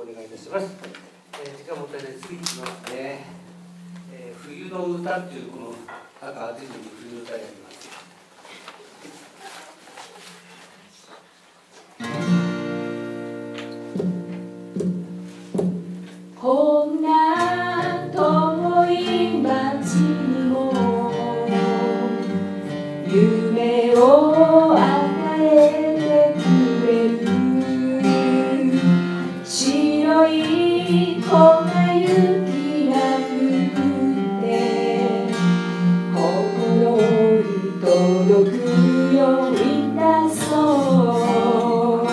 お願いいたします。時間もったいない次いきますね。冬の歌っていうこの赤厚いのに冬の歌になります。 こんな遠い街にも夢を与えてくれる白い粉雪が降って心に届くよいたそう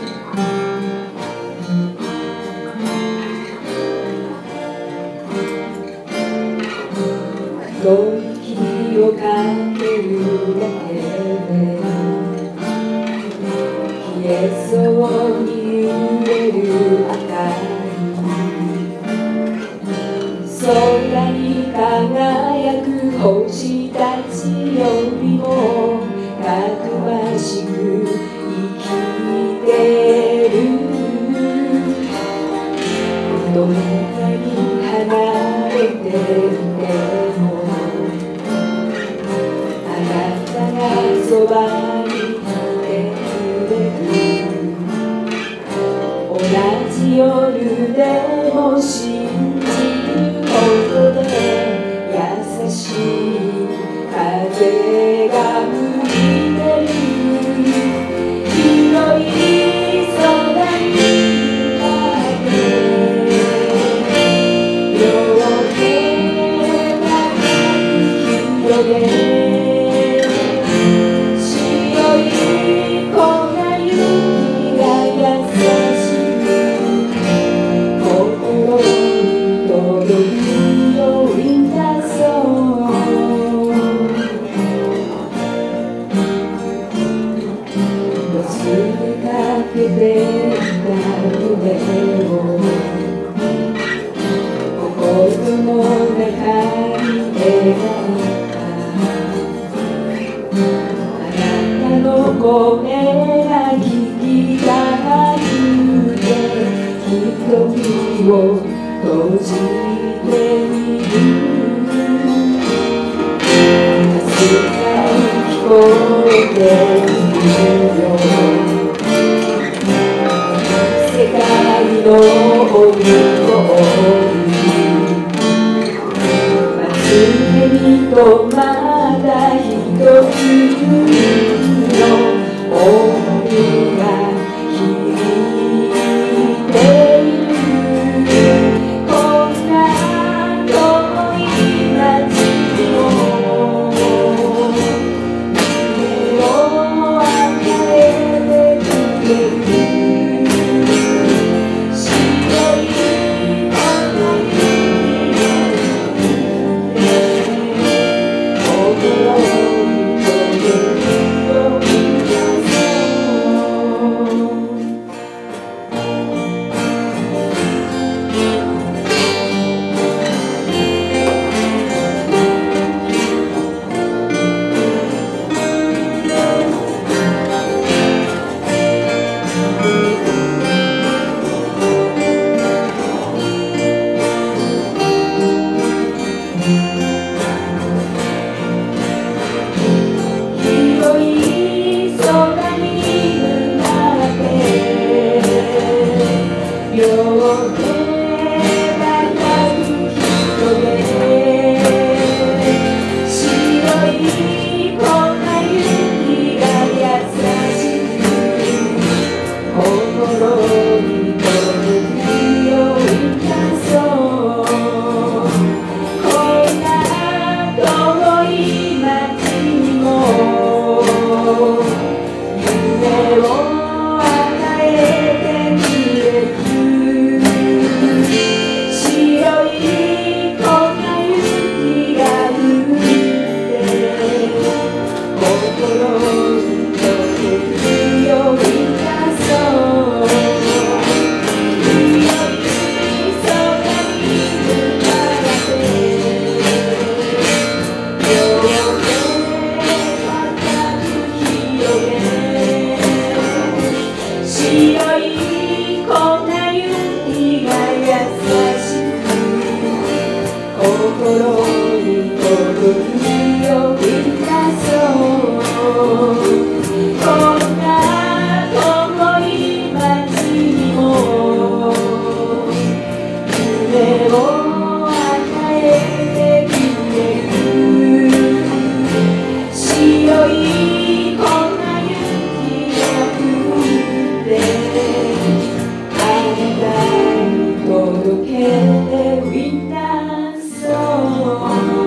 吐息をかけるだけで消えそうに揺れる明かり空に輝く星たちよりもたくましく生きてるどんなに離れていてもあなたがそばにいてくれる同じ夜でも信じることで優しい風が吹いてる広い空に向かって両手が広げ声が聞きたくて瞳を閉じてみるかすかに聞こえてくるよ世界の向こうに待つ手にとまだ一つの思いが響いているこんな遠い街を夢を与えてくれる白い粉雪が心に届くよ夢を与えてくれるを満たそうこんな遠い街にも夢を与えてくれる白い粉雪が降ってあなたに届けてウィンターソング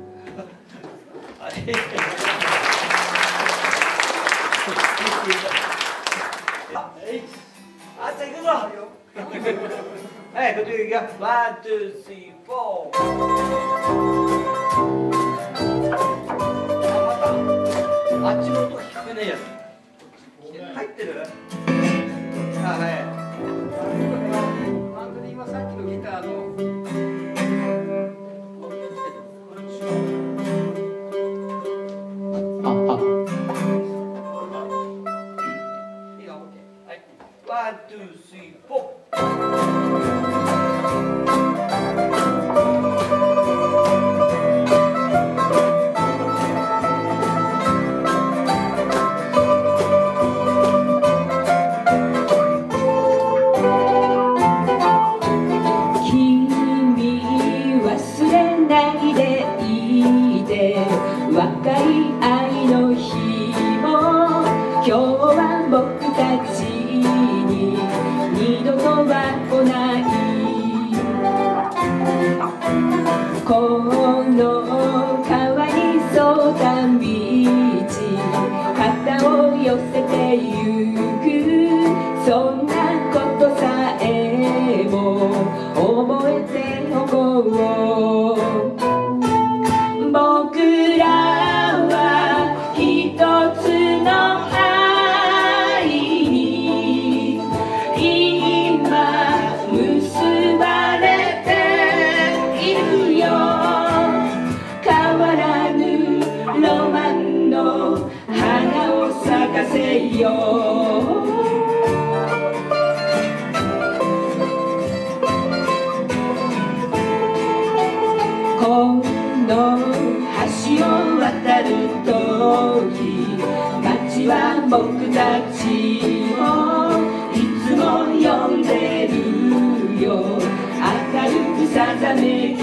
はいぞ。はい、こっちがワン、ツー、スリー、フォー。あっちの音聞こえないやつ。入ってる？あ、はい。 本当に今さっきのギターの。 ワン、ツー、スリー、フォー。 若い愛の日も今日は僕たちに二度とは来ないこの川に沿った道肩を寄せてゆくそんなことさえも覚えておこう僕らは一つの愛に今結ばれているよ変わらぬロマンの花を咲かせよこの橋を渡るとき街は僕たちをいつも呼んでるよ明るくさざめき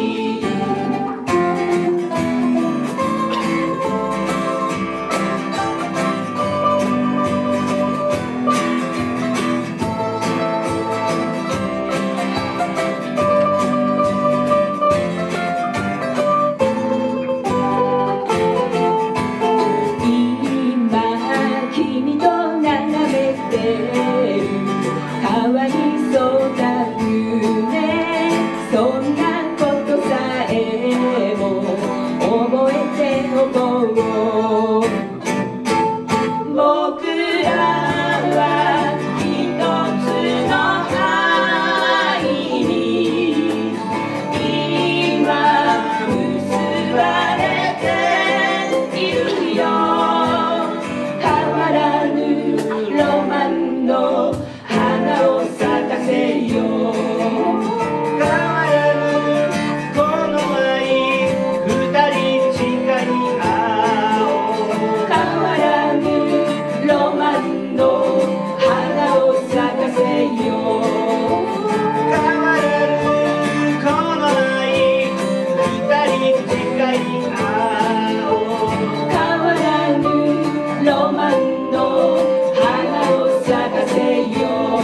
川に沿った船そんなことさえも覚えておこう僕らは一つの愛に今結ばれているよ変わらぬロマンの花を咲かせよ変わらぬこの愛二人誓い合おう変わらぬロマンの花を咲かせよ変わらぬこの愛二人誓い合おう変わらぬロマンの花を咲かせよ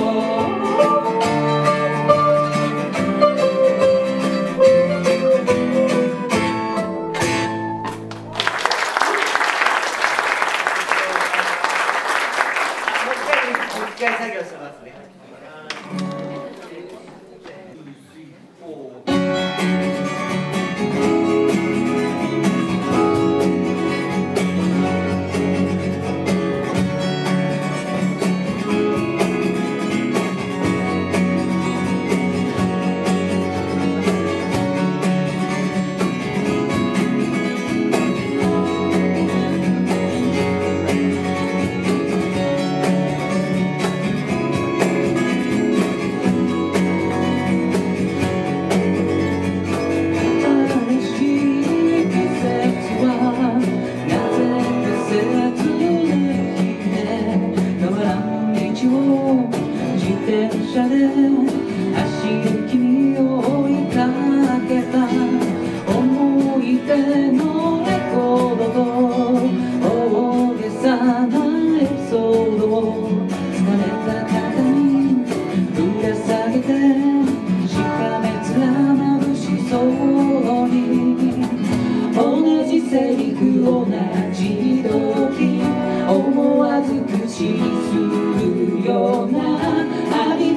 一回作業しますね。セリフ同じ時思わず口にするようなあり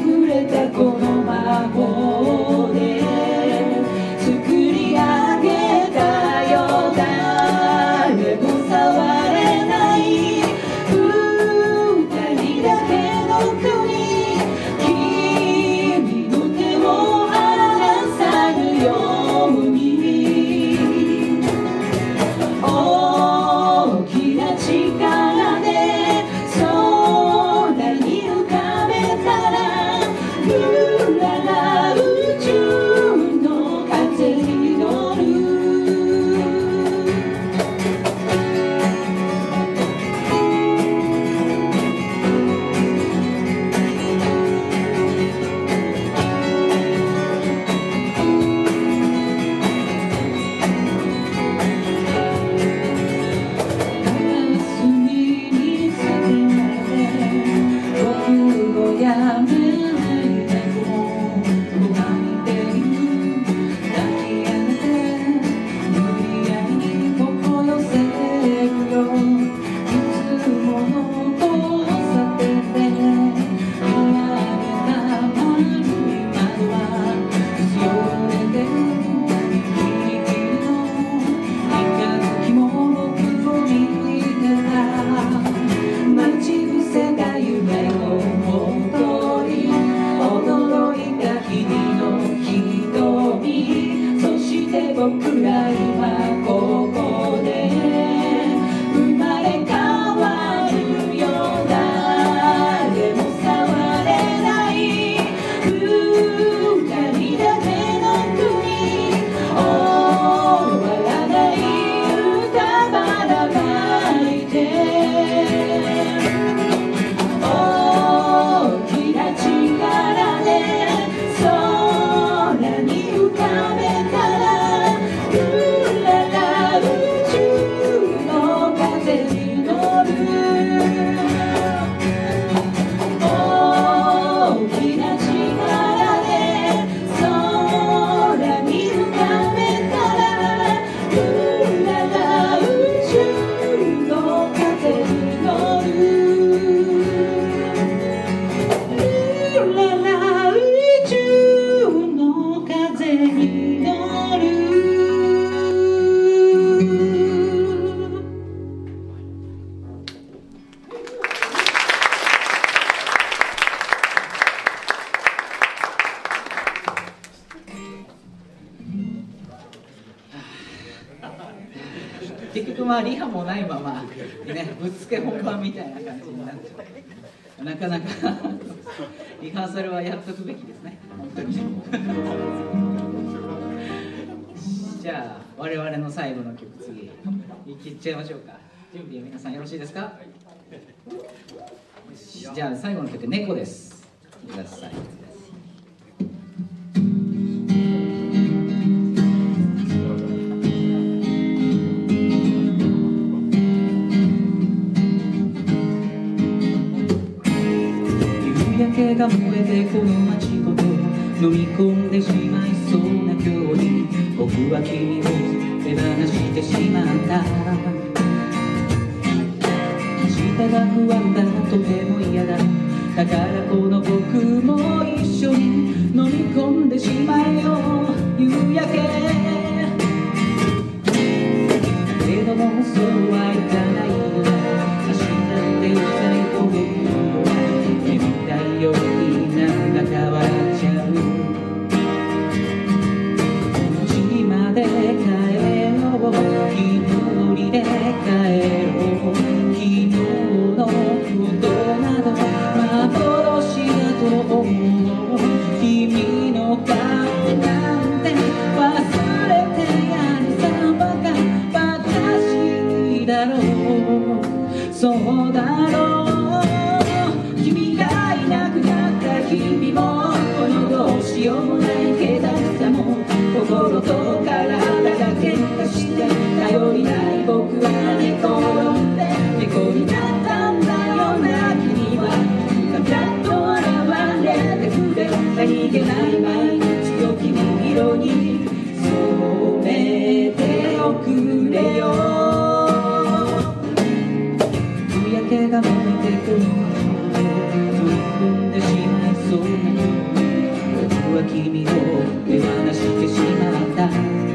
結局まあリハもないまま、ね、ぶっつけ本番みたいな感じになっちゃう。なかなかリハーサルはやっとくべきですね、本当に。じゃあ我々の最後の曲、次いっちゃいましょうか。準備は皆さんよろしいですか？じゃあ最後の曲、猫です。ください。夕焼けが燃えてこの街ごと飲み込んでしまいそうな今日に、僕は君を手放してしまった。明日が不安だ、とても嫌だ。だからこの僕も一緒に飲み込んでしまえよ、夕焼け。けどもそうはいかないのだ。明日ってうざいほど言うのは眠たいようになんだか笑っちゃう。家まで帰ろう、一人で帰ろう。昨日のことなど幻だと思う。君の顔なんて忘れてやるさ、バカしいだろう、そうだろう。君がいなくなった日々も、このどうしようもない気だるさも、心と体が喧嘩して頼りない僕は寝転んで猫になったんだよな。君はちゃんと現れてくれ、何気ない毎日を君色に染めておくれよ。夕焼けが燃えてこの街を飲み込んでしまいそうな夜、僕は君を手放してしまった。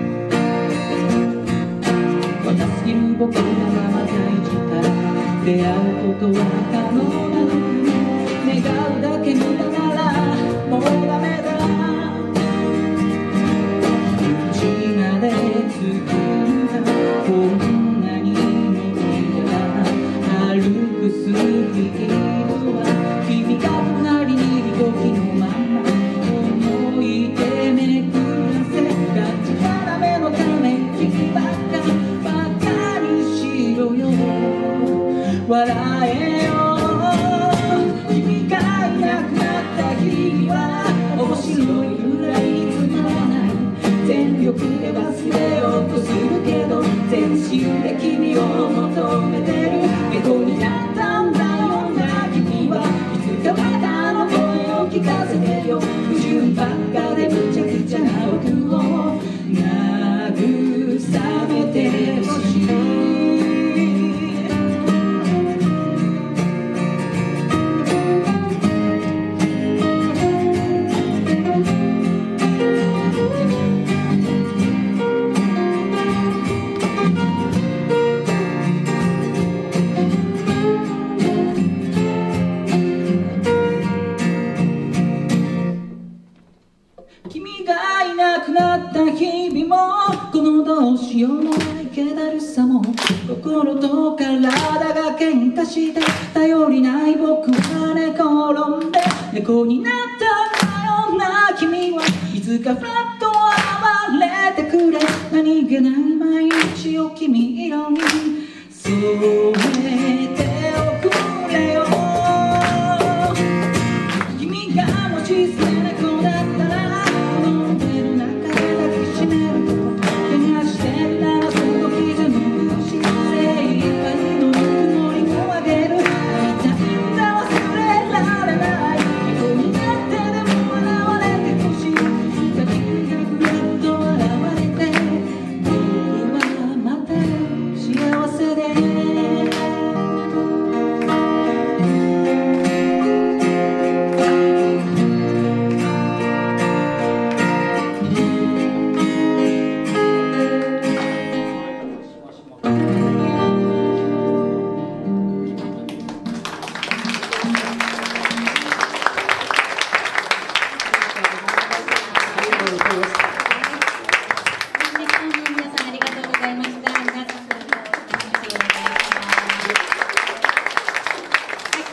若すぎる僕がまま大事から出会うことは可能なのに、願うだけ無駄ならもうダメだ。家まで着くんだ、こんなにも嫌だ。歩くスピードは君が隣にいる時のまま、思い出めくらせが力目のためにばっかりしろよ、笑えよ。君がいなくなった日々は面白いぐらいつまらない。全力で忘れようとするけど、全身で君を求めてる。猫になったんだよな、君はいつかまたの声を聞かせてよ。不純ばっかでむちゃくちゃな僕を慰めてほしい。君がいなくなった日々も、このどうしようもない気だるさも、心と体が喧嘩して頼りない僕は寝転んで猫になったんだよな。君はいつかふらっと現れてくれ、何気ない毎日を君色に染めておくれよ。君がもし捨て猫だったら、この手の中で抱きしめると、怪我してるならその傷もし、精一杯のぬくもりをあげる。会いたいんだ、忘れられない。猫になってでも笑われてほしい。君がふらっと現れて、僕はまた幸せで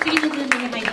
次の順に入って